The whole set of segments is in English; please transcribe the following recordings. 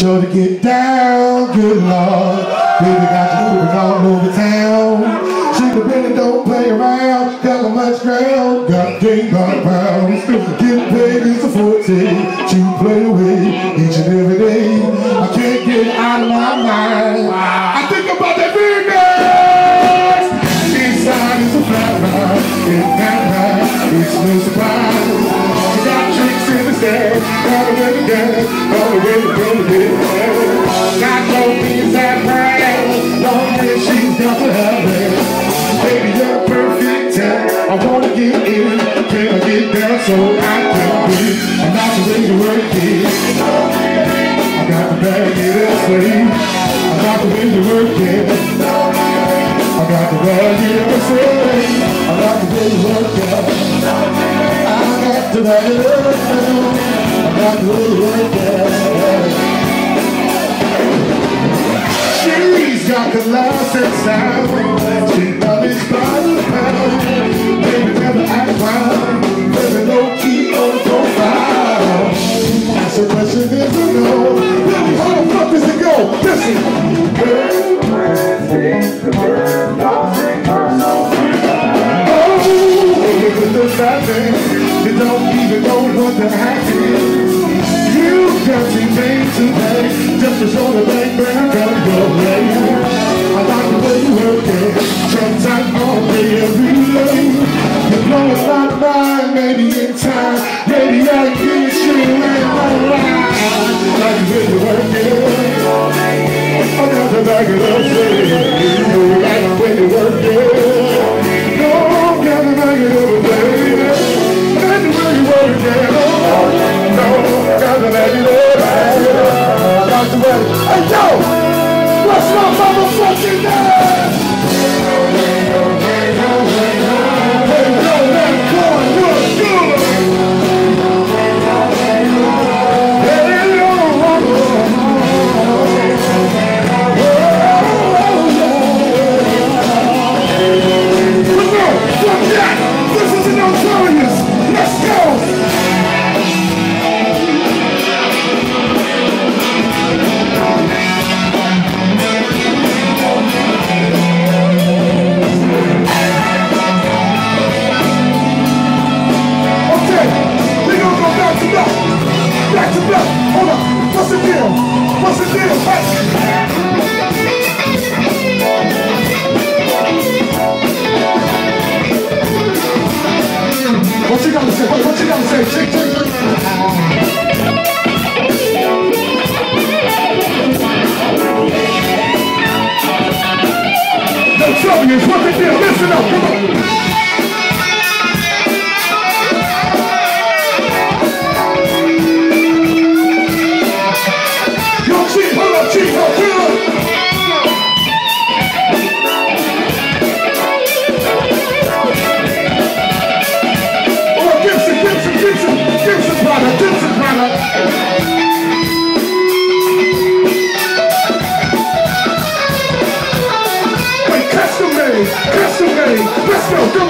Sure to get down, good Lord. Baby got you moving all over town. She the Benny don't play around. Got much ground, got game by pounds. Getting paid is a forte. She play away each and every day. I can't get it out of my mind. I think about that Venus. Inside is a flat ride. In that ride, it's no surprise. She got tricks in the stack. All the way to gas, all the way to go to bed. Got no things that brand. Long as she's got to have it. Baby, you're perfect 10. I wanna get in. Can I get down so I can breathe? I'm not the way you work it. I got to bag it up, sleep. I got the way you work it. I got to bag it up, sleep. I got the way you work it. I got to bag it up, I got the way you work it. She's got the last and sound. She knows by the pound. Baby never act wild. Baby low key on the profile. That's the question is to know. Baby, how the fuck does it go? Listen. Oh, look at the fat thing. You don't even know what the hack is. You got me paid to pay. Just to show the bank man I got your way. I like the way you work it. Sometimes all day, every day. You know it's not mine, maybe in time. Maybe I can get you in my life. Like the way you work it. I got to back it up, say. You know like the way you work it. No, I got to back it up, baby. Like the way you work it. No, I got to back it up. Hey yo, what's my motherfucking name? Hey yo, that boy was good. Hey yo, come on, fuck that. This is an Notorious. Let's go. Back to back. Hold on. What's the deal? What's the deal? What you gonna say? What you gonna say? Chick, chick, chick. No trouble is what the deal. Listen up. Come on. Custom made. Let's go.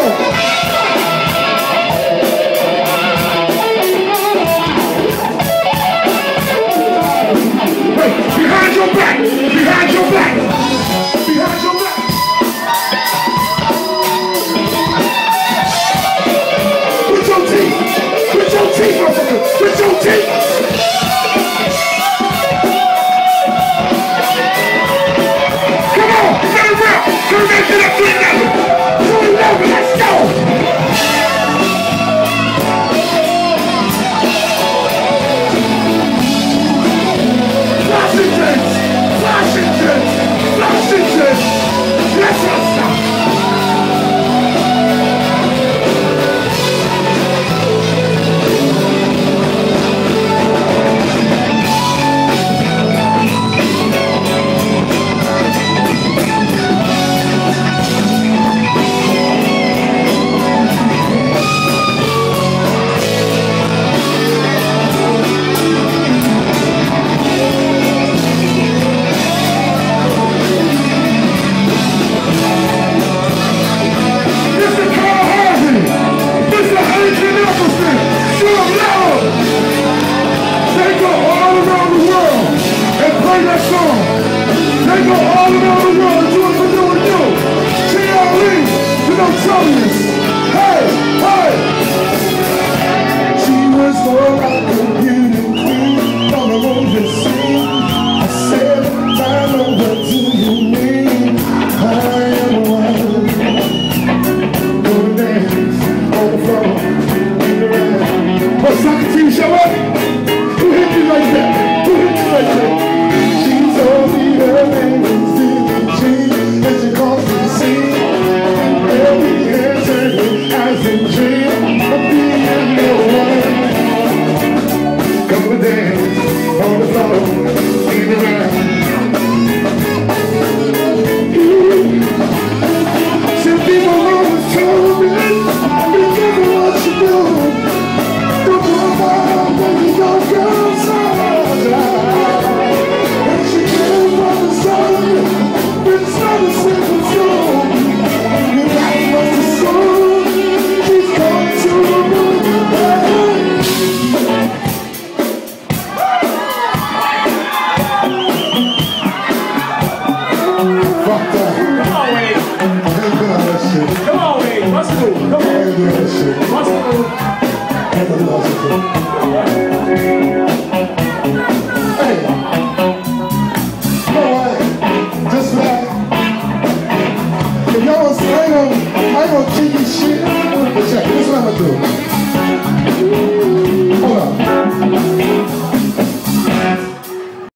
Some people always told me, be careful what you do. Don't go wild when you don't go outside. And she came from the sun, it's not a simple soul. Your life was the soul, she's going to the moon. Fuck that. Come on, Wade. Come on, Wade. Let's do it. Come on. Let's do it. Hey, you know what? Just like, if y'all was, I ain't gonna keep this shit.